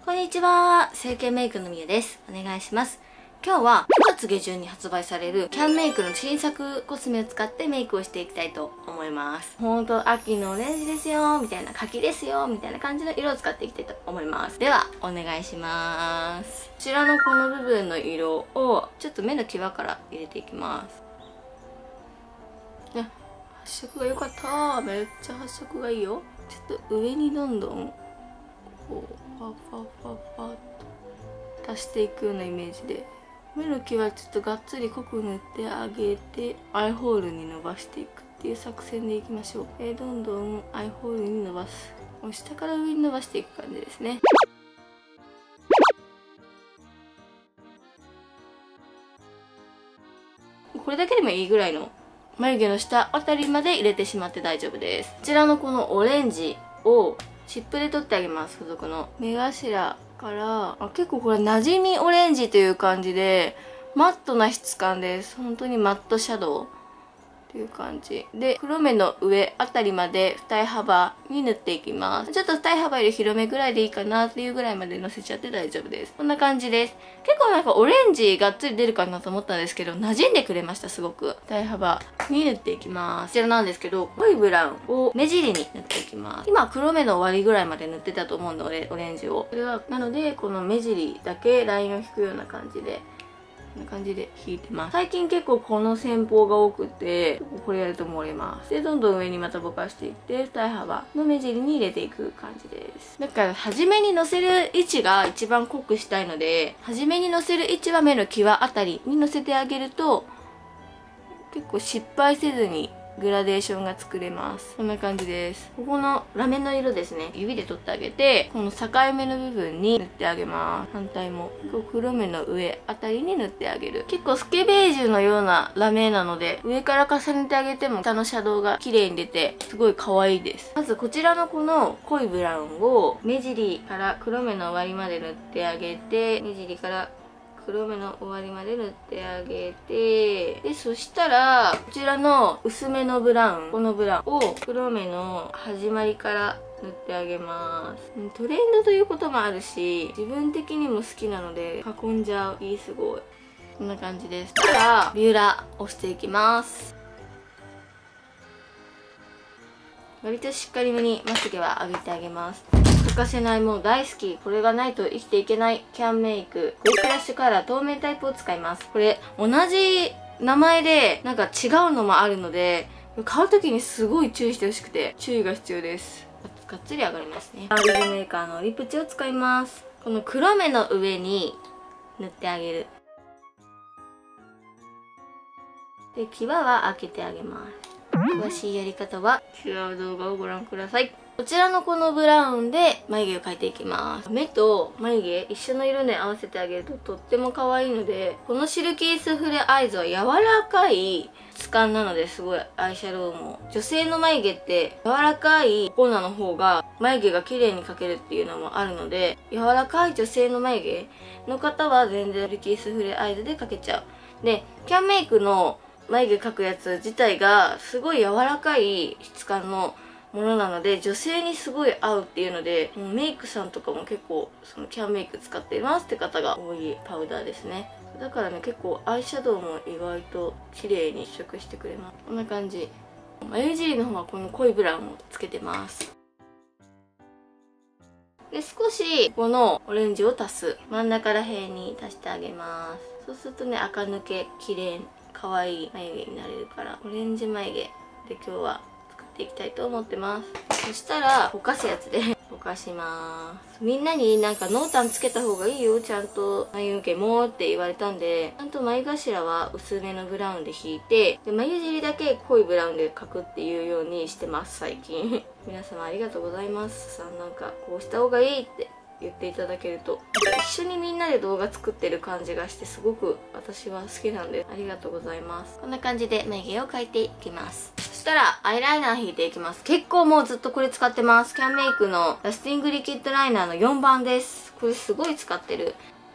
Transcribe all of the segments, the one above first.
こんにちは、整形メイクのみゆです。お願いします。今日は9月下旬に発売されるキャンメイクの新作コスメを使ってメイクをしていきたいと思います。ほんと秋のオレンジですよみたいな、柿ですよみたいな感じの色を使っていきたいと思います。ではお願いします。こちらのこの部分の色をちょっと目の際から入れていきます。ね、発色が良かった。めっちゃ発色がいいよ。ちょっと上にどんどんこうパッパッパッパッと足していくようなイメージで、目の際ちょっとがっつり濃く塗ってあげてアイホールに伸ばしていくっていう作戦でいきましょう。どんどんアイホールに伸ばす。下から上に伸ばしていく感じですね。これだけでもいいぐらいの眉毛の下あたりまで入れてしまって大丈夫です。こちらのこのオレンジをチップで取ってあげます。付属の目頭から結構これ馴染みオレンジという感じでマットな質感です。本当にマットシャドウっていう感じで、黒目の上あたりまで二重幅に塗っていきます。ちょっと二重幅より広めぐらいでいいかなっていうぐらいまでのせちゃって大丈夫です。こんな感じです。結構なんかオレンジがっつり出るかなと思ったんですけど、馴染んでくれました。すごく二重幅に塗っていきます。こちらなんですけど、濃いブラウンを目尻に塗っていきます。今黒目の終わりぐらいまで塗ってたと思うので、オレンジを。それはなのでこの目尻だけラインを引くような感じで、こんな感じで引いてます。最近結構この戦法が多くて、これやると漏れます。で、どんどん上にまたぼかしていって、二重幅の目尻に入れていく感じです。だから、初めにのせる位置が一番濃くしたいので、初めにのせる位置は目の際あたりにのせてあげると、結構失敗せずにグラデーションが作れます。こんな感じです。ここのラメの色ですね。指で取ってあげて、この境目の部分に塗ってあげます。反対も。黒目の上あたりに塗ってあげる。結構スケベージュのようなラメなので、上から重ねてあげても下のシャドウが綺麗に出て、すごい可愛いです。まずこちらのこの濃いブラウンを目尻から黒目の終わりまで塗ってあげて、目尻から黒目の終わりまで塗ってあげて、でそしたらこちらの薄めのブラウン、このブラウンを黒目の始まりから塗ってあげます。トレンドということもあるし、自分的にも好きなので囲んじゃう。いい、すごい。こんな感じです。そしたらビューラーをしていきます。割としっかりめにまつげは上げてあげます。欠かせない、もう大好き、これがないと生きていけないキャンメイクグリクラッシュカラー透明タイプを使います。これ同じ名前でなんか違うのもあるので、買う時にすごい注意してほしくて、注意が必要です。がっつり上がりますね。アールズメーカーのリップチを使います。この黒目の上に塗ってあげる。で際は開けてあげます。詳しいやり方は違う動画をご覧ください。こちらのこのブラウンで眉毛を描いていきます。目と眉毛一緒の色で合わせてあげるととっても可愛いので、このシルキースフレアイズは柔らかい質感なので、すごいアイシャドウも。女性の眉毛って柔らかいコーナーの方が眉毛が綺麗に描けるっていうのもあるので、柔らかい女性の眉毛の方は全然シルキースフレアイズで描けちゃう。で、キャンメイクの眉毛描くやつ自体がすごい柔らかい質感のものなので、女性にすごい合うっていうので、もうメイクさんとかも結構そのキャンメイク使っていますって方が多いパウダーですね。だからね、結構アイシャドウも意外と綺麗に出色してくれます。こんな感じ。眉尻の方はこの濃いブラウンをつけてます。で、少しこのオレンジを足す。真ん中ら辺に足してあげます。そうするとね、垢抜け綺麗可愛い眉毛になれるから、オレンジ眉毛で今日は作っていきたいと思ってます。そしたらぼかすやつでぼかします。みんなになんか濃淡つけた方がいいよ、ちゃんと眉毛もって言われたんで、ちゃんと眉頭は薄めのブラウンで引いて、で眉尻だけ濃いブラウンで描くっていうようにしてます最近。皆様ありがとうございます。なんかこうした方がいいって言っていただけると、一緒にみんなで動画作ってる感じがして、すごく私は好きなんで、ありがとうございます。こんな感じで眉毛を描いていきます。そしたらアイライナー引いていきます。結構もうずっとこれ使ってます。キャンメイクのラスティングリキッドライナーの4番です。これすごい使ってる。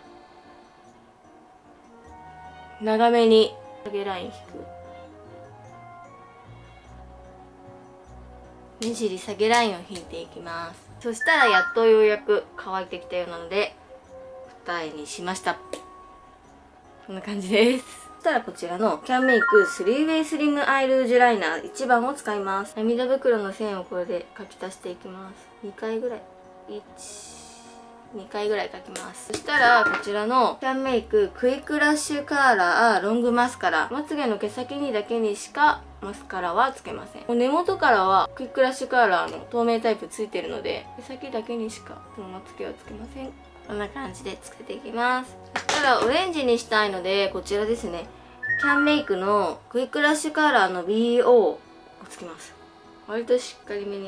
長めに上げライン引く。 目尻下げラインを引いていきます。そしたらやっとようやく乾いてきたようなので二重にしました。こんな感じです。そしたらこちらのキャンメイク 3way スリムアイルージュライナー1番を使います。涙袋の線をこれで描き足していきます。2回ぐらい、2回ぐらい描きます。そしたらこちらのキャンメイククイックラッシュカーラーロングマスカラ、まつげの毛先にだけにしかマスカラはつけません。根元からはクイックラッシュカーラーの透明タイプついてるので、毛先だけにしかこのまつげはつけません。こんな感じでつけていきます。そしたらオレンジにしたいので、こちらですね、キャンメイクのクイックラッシュカーラーの BO をつけます。割としっかりめに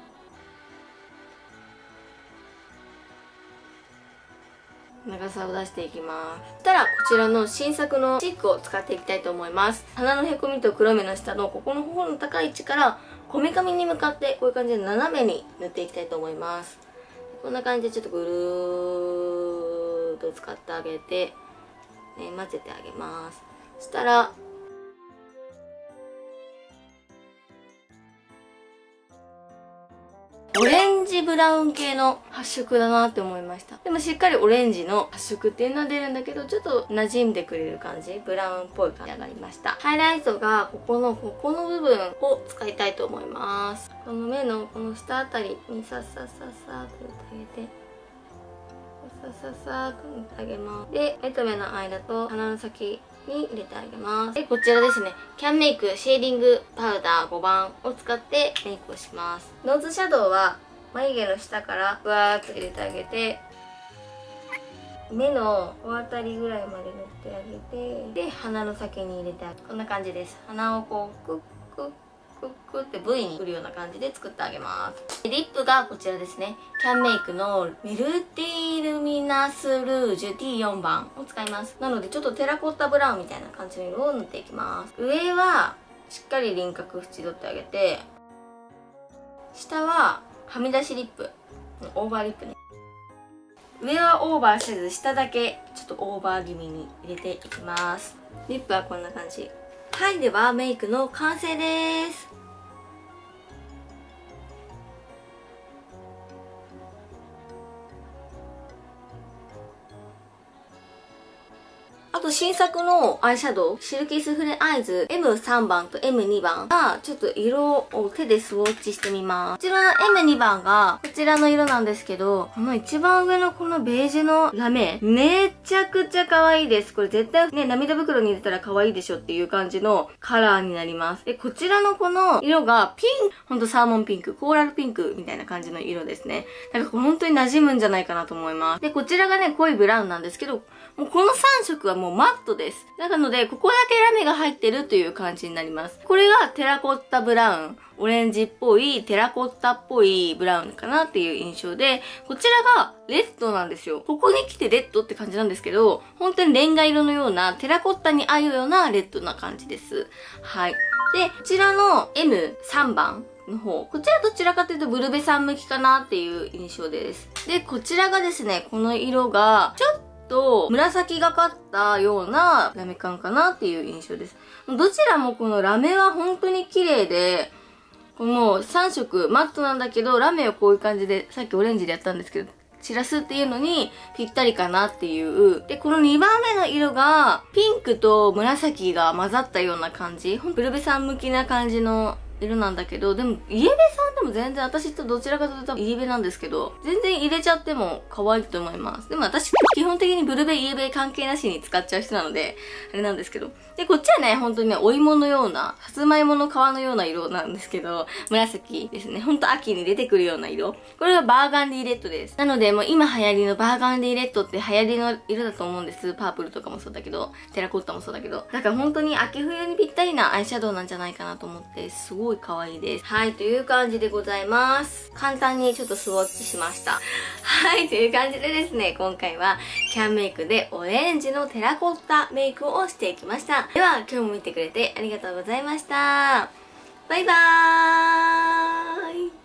長さを出していきます。そしたらこちらの新作のチークを使っていきたいと思います。鼻のへこみと黒目の下のここの方の高い位置からこめかみに向かってこういう感じで斜めに塗っていきたいと思います。こんな感じでちょっとぐるーっと使ってあげて、混ぜてあげます。そしたらオレンジブラウン系の発色だなって思いました。でもしっかりオレンジの発色っていうのは出るんだけど、ちょっと馴染んでくれる感じ、ブラウンっぽい感じになりました。ハイライトがここの部分を使いたいと思います。この目のこの下あたりにさっさっさっさっと塗ってあげて、さっさっさっと塗ってあげます。で、目と目の間と鼻の先に入れてあげます。で、こちらですね、キャンメイクシェーディングパウダー5番を使ってメイクをします。ノーズシャドウは眉毛の下からふわーっと入れてあげて、目のおあたりぐらいまで塗ってあげて、で、鼻の先に入れてあげる。こんな感じです。鼻をこうクックックックって V にくるような感じで作ってあげます。リップがこちらですね、キャンメイクのメルティルミナスルージュ T4 番を使います。なのでちょっとテラコッタブラウンみたいな感じの色を塗っていきます。上はしっかり輪郭縁取ってあげて、下ははみ出しリップ、オーバーリップね。上はオーバーせず、下だけちょっとオーバー気味に入れていきます。リップはこんな感じ。はい、ではメイクの完成です。あと新作のアイシャドウ、シルキースフレアイズ M3 番と M2 番がちょっと色を手でスウォッチしてみます。こちらの M2 番がこちらの色なんですけど、この一番上のこのベージュのラメ、めちゃくちゃ可愛いです。これ絶対ね、涙袋に入れたら可愛いでしょっていう感じのカラーになります。で、こちらのこの色がピンク、ほんとサーモンピンク、コーラルピンクみたいな感じの色ですね。だからこれ本当に馴染むんじゃないかなと思います。で、こちらがね、濃いブラウンなんですけど、もうこの3色はもうマットです。なので、ここだけラメが入ってるという感じになります。これがテラコッタブラウン。オレンジっぽい、テラコッタっぽいブラウンかなっていう印象で、こちらがレッドなんですよ。ここに来てレッドって感じなんですけど、本当にレンガ色のような、テラコッタに合うようなレッドな感じです。はい。で、こちらの M3 番。の方。こちらどちらかというとブルベさん向きかなっていう印象です。で、こちらがですね、この色が、ちょっと紫がかったようなラメ感かなっていう印象です。どちらもこのラメは本当に綺麗で、この3色マットなんだけど、ラメをこういう感じで、さっきオレンジでやったんですけど、散らすっていうのにぴったりかなっていう。で、この2番目の色が、ピンクと紫が混ざったような感じ。ブルベさん向きな感じの色なんだけど、でも、イエベさんでも全然、私とどちらかというとイエベなんですけど、全然入れちゃっても可愛いと思います。でも私、基本的にブルベ、イエベ関係なしに使っちゃう人なので、あれなんですけど。で、こっちはね、本当にね、お芋のような、さつまいもの皮のような色なんですけど、紫ですね。ほんと秋に出てくるような色。これがバーガンディレッドです。なので、もう今流行りのバーガンディレッドって流行りの色だと思うんです。パープルとかもそうだけど、テラコッタもそうだけど。だから本当に秋冬にぴったりなアイシャドウなんじゃないかなと思って、すごい可愛いです。はい、という感じでございます。簡単にちょっとスウォッチしました。はい、という感じでですね、今回はキャンメイクでオレンジのテラコッタメイクをしていきました。では、今日も見てくれてありがとうございました。バイバーイ。